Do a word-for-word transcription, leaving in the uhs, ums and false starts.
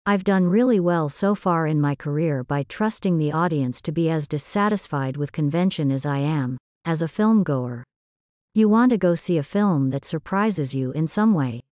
I've done really well so far in my career by trusting the audience to be as dissatisfied with convention as I am, as a filmgoer. You want to go see a film that surprises you in some way.